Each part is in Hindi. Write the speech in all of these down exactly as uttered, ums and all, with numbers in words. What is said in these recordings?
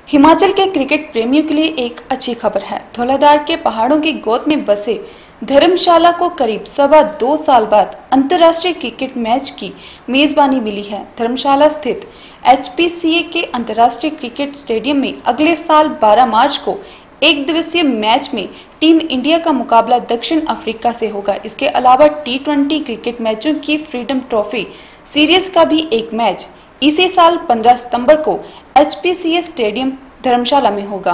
हिमाचल के क्रिकेट प्रेमियों के लिए एक अच्छी खबर है। धौलाधार के पहाड़ों की गोद में बसे धर्मशाला को करीब सवा दो साल बाद अंतर्राष्ट्रीय क्रिकेट मैच की मेजबानी मिली है। धर्मशाला स्थित एच पी सी ए के अंतर्राष्ट्रीय क्रिकेट स्टेडियम में अगले साल बारह मार्च को एक दिवसीय मैच में टीम इंडिया का मुकाबला दक्षिण अफ्रीका से होगा। इसके अलावा टी ट्वेंटी क्रिकेट मैचों की फ्रीडम ट्रॉफी सीरीज का भी एक मैच इसी साल पंद्रह सितंबर को H P C A stadium Dharamshala में होगा।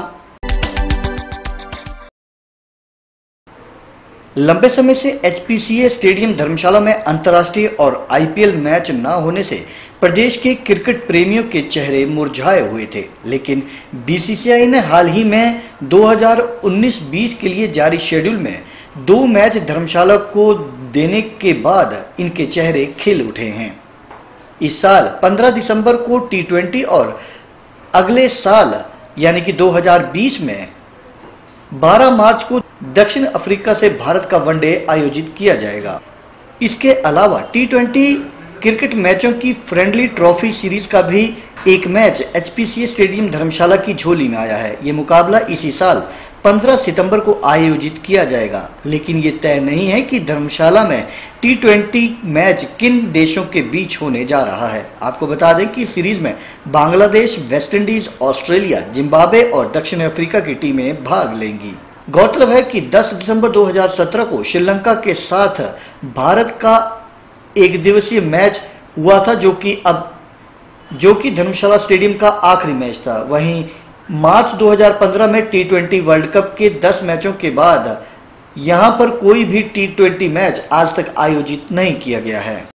लंबे समय से H P C A stadium Dharamshala में अंतर्राष्ट्रीय और आई पी एल मैच न होने से प्रदेश के क्रिकेट प्रेमियों के चेहरे मुरझाए हुए थे, लेकिन बी सी सी आई ने हाल ही में दो हज़ार उन्नीस बीस के लिए जारी शेड्यूल में दो मैच धर्मशाला को देने के बाद इनके चेहरे खिल उठे हैं। इस साल पंद्रह दिसंबर को टी ट्वेंटी और अगले साल यानी कि दो हज़ार बीस में बारह मार्च को दक्षिण अफ्रीका से भारत का वनडे आयोजित किया जाएगा। इसके अलावा टी ट्वेंटी क्रिकेट मैचों की फ्रेंडली ट्रॉफी सीरीज का भी एक match H P C A stadium Dharamshala की झोली में आया है। ये मुकाबला इसी साल पंद्रह सितंबर को आयोजित किया जाएगा, लेकिन ये तय नहीं है कि धर्मशाला में टी ट्वेंटी मैच किन देशों के बीच होने जा रहा है। आपको बता दें कि सीरीज में बांग्लादेश, वेस्टइंडीज, ऑस्ट्रेलिया, जिम्बाब्वे और दक्षिण अफ्रीका की टीमें भाग लेंगी। गौरतलब है कि दस दिसंबर दो हज़ार सत्रह को श्रीलंका के साथ भारत का एक दिवसीय मैच हुआ था, जो कि अब जो कि धर्मशाला स्टेडियम का आखिरी मैच था। वहीं मार्च दो हज़ार पंद्रह में टी ट्वेंटी वर्ल्ड कप के दस मैचों के बाद यहां पर कोई भी टी ट्वेंटी मैच आज तक आयोजित नहीं किया गया है।